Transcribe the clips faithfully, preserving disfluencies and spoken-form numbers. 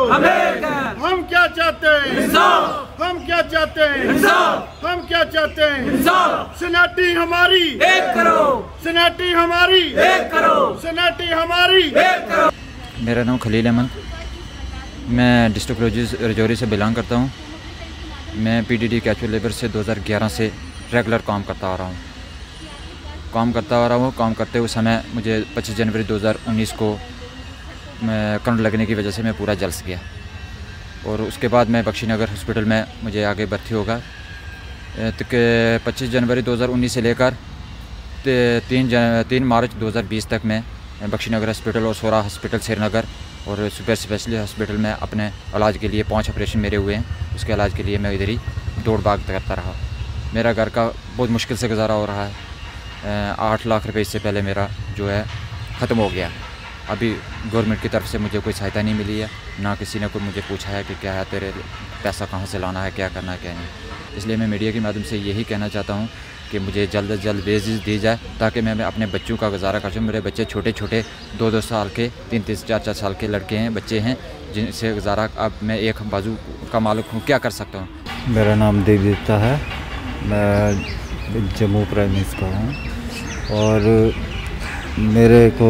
American. हम क्या चाहते हैं? इंसाफ। हम क्या चाहते हैं? इंसाफ। हम क्या चाहते हैं? इंसाफ। सनाटी हमारी एक करो, सनाटी हमारी एक करो, सनाटी हमारी एक करो। मेरा नाम खलील अहमद, मैं डिस्ट्रिक्ट राजौरी से बिलोंग करता हूँ। मैं पीडीडी कैचुअल लेबर से दो हज़ार ग्यारह से रेगुलर काम करता आ रहा हूँ काम करता आ रहा हूँ काम करते हुए समय मुझे पच्चीस जनवरी दो हज़ार उन्नीस को मैं करंट लगने की वजह से मैं पूरा जल गया और उसके बाद मैं बख्शीनगर हॉस्पिटल में मुझे आगे भर्ती होगा। तो पच्चीस जनवरी दो हज़ार उन्नीस से लेकर तीन जन तीन मार्च दो हज़ार बीस तक मैं बख्शीनगर हॉस्पिटल और सोरा हॉस्पिटल श्रीनगर और सुपर स्पेशलिस्ट हॉस्पिटल में अपने इलाज के लिए पाँच ऑपरेशन मेरे हुए हैं। उसके इलाज के लिए मैं इधर ही दौड़ भाग करता रहा। मेरा घर का बहुत मुश्किल से गुजारा हो रहा है। आठ लाख रुपए इससे पहले मेरा जो है ख़त्म हो गया। अभी गवर्नमेंट की तरफ से मुझे कोई सहायता नहीं मिली है, ना किसी ने कोई मुझे पूछा है कि क्या है तेरे पैसा कहाँ से लाना है, क्या करना है क्या नहीं। इसलिए मैं मीडिया के माध्यम से यही कहना चाहता हूँ कि मुझे जल्द से जल्द बेसिस दी जाए ताकि मैं अपने बच्चों का गुजारा कर सकूँ। मेरे बच्चे छोटे छोटे दो दो साल के, तीन तीन चार चार साल के लड़के हैं, बच्चे हैं, जिनसे गुजारा अब मैं एक बाजू का मालिक हूँ, क्या कर सकता हूँ। मेरा नाम देवदत्ता है, मैं जम्मू प्राइमेस का हूँ और मेरे को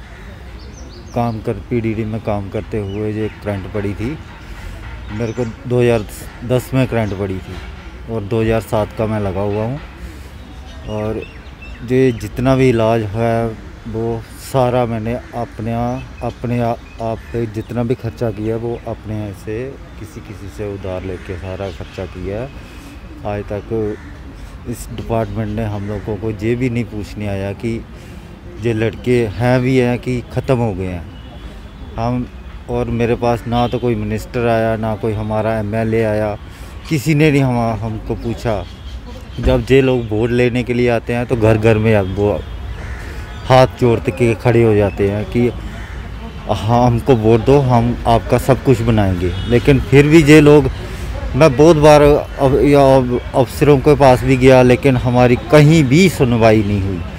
काम कर पीडीडी में काम करते हुए जो करंट पड़ी थी, मेरे को दो हज़ार दस में करंट पड़ी थी और दो हज़ार सात का मैं लगा हुआ हूँ और जो जितना भी इलाज है वो सारा मैंने अपने अपने आप पे जितना भी खर्चा किया वो अपने से किसी किसी से उधार लेके सारा खर्चा किया है। आज तक इस डिपार्टमेंट ने हम लोगों को ये भी नहीं पूछने आया कि ये लड़के हैं भी हैं कि ख़त्म हो गए हैं हम। और मेरे पास ना तो कोई मिनिस्टर आया, ना कोई हमारा एमएलए आया, किसी ने नहीं हम हमको पूछा। जब ये लोग वोट लेने के लिए आते हैं तो घर घर में अब वो हाथ जोड़ के खड़े हो जाते हैं कि हाँ हमको वोट दो, हम आपका सब कुछ बनाएंगे। लेकिन फिर भी ये लोग, मैं बहुत बार अफसरों के पास भी गया लेकिन हमारी कहीं भी सुनवाई नहीं हुई।